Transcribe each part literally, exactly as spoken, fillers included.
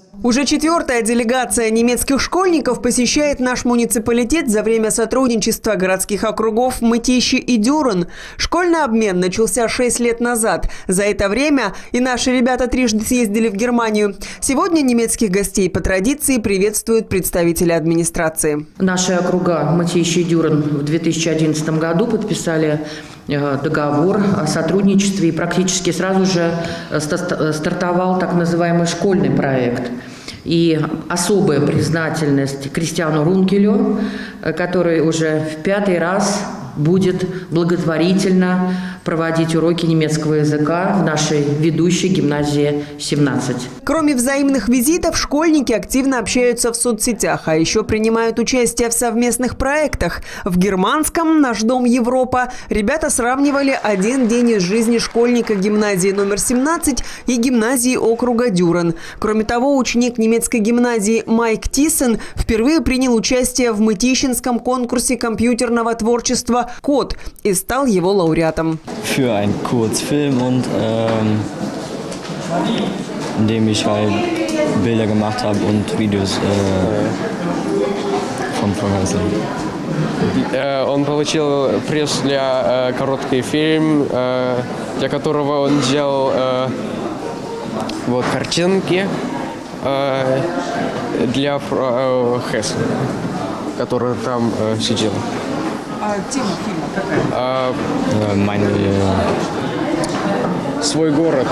Уже четвертая делегация немецких школьников посещает наш муниципалитет за время сотрудничества городских округов Мытищи и Дюрн. Школьный обмен начался шесть лет назад. За это время и наши ребята трижды съездили в Германию. Сегодня немецких гостей по традиции приветствуют представители администрации. Наши округа Мытищи и Дюрн в две тысячи одиннадцатом году подписали договор о сотрудничестве, и практически сразу же стартовал так называемый школьный проект. И особая признательность Кристиану Рункелю, который уже в пятый раз будет благотворительно проводить уроки немецкого языка в нашей ведущей гимназии семнадцать. Кроме взаимных визитов, школьники активно общаются в соцсетях, а еще принимают участие в совместных проектах. В германском «Наш дом Европа» ребята сравнивали один день из жизни школьника гимназии номер семнадцать и гимназии округа Дюрн. Кроме того, ученик немецкой гимназии Майк Тиссен впервые принял участие в мытищинском конкурсе компьютерного творчества «Код» и стал его лауреатом. Für einen Kurzfilm und ähm, in dem ich halt Bilder gemacht habe und Videos äh, vom Vorheißen. Он получил приз для э, короткий фильм, э, для которого он делал э, вот картинки э, для э, Хесса, который там э, сидел. А тема фильма какая? А, Meine, свой город,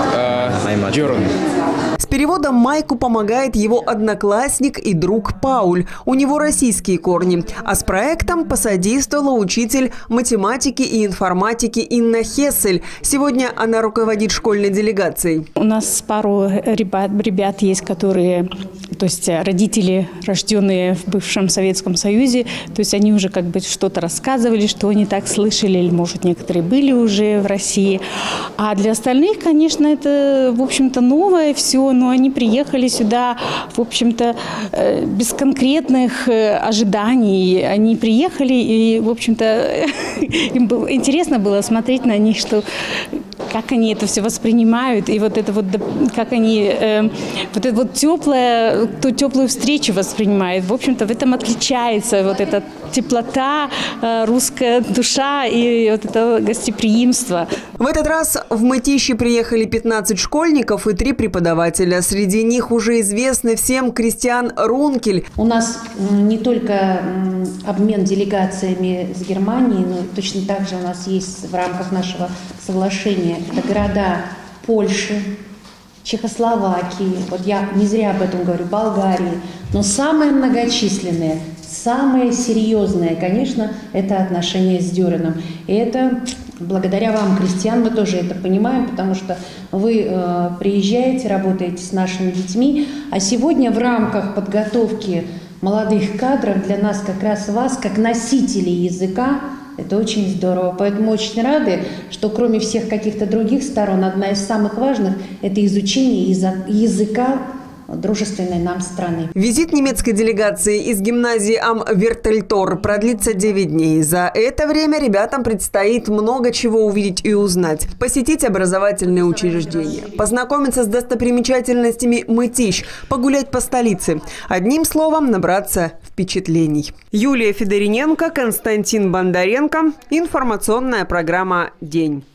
э, Дюрн. С переводом Майку помогает его одноклассник и друг Пауль. У него российские корни. А с проектом посодействовала учитель математики и информатики Инна Хессель. Сегодня она руководит школьной делегацией. У нас пару ребят, ребят есть, которые, то есть родители, рожденные в бывшем Советском Союзе, то есть они уже как бы что-то рассказывали, что они так слышали, или, может, некоторые были уже в России. А для остальных, конечно, это, в общем-то, новое все, но они приехали сюда, в общем-то, без конкретных ожиданий. Они приехали, и, в общем-то, им было интересно было смотреть на них, что как они это все воспринимают, и вот это вот, как они, э, вот это вот теплое, ту теплую встречу воспринимают. В общем-то, в этом отличается вот эта теплота, э, русская душа и вот это гостеприимство. В этот раз в Мытищи приехали пятнадцать школьников и три преподавателя. Среди них уже известный всем Кристиан Рункель. У нас не только обмен делегациями с Германией, но точно так же у нас есть в рамках нашего соглашения это города Польши, Чехословакии, вот я не зря об этом говорю, Болгарии, но самые многочисленные, самые серьезные, конечно, это отношения с Дюрном. И это благодаря вам, Кристиан, мы тоже это понимаем, потому что вы э, приезжаете, работаете с нашими детьми, а сегодня в рамках подготовки молодых кадров для нас как раз вас, как носителей языка, это очень здорово. Поэтому очень рады, что кроме всех каких-то других сторон, одна из самых важных – это изучение языка дружественной нам страны. Визит немецкой делегации из гимназии Ам Вертельтор продлится девять дней. За это время ребятам предстоит много чего увидеть и узнать. Посетить образовательные учреждения, познакомиться с достопримечательностями Мытищ, погулять по столице. Одним словом, набраться впечатлений. Юлия Федориненко, Константин Бондаренко. Информационная программа «День».